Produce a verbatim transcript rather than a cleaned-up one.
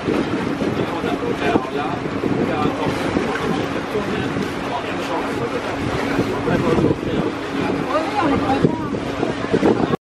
Alors là, faire attention, quand je vais tourner, avoir une chance, très bonne.